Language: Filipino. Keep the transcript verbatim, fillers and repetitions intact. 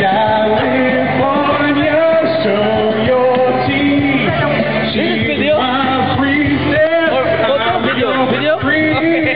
California, show your teeth. This video? My princess, Or photo? Video? Video? Okay.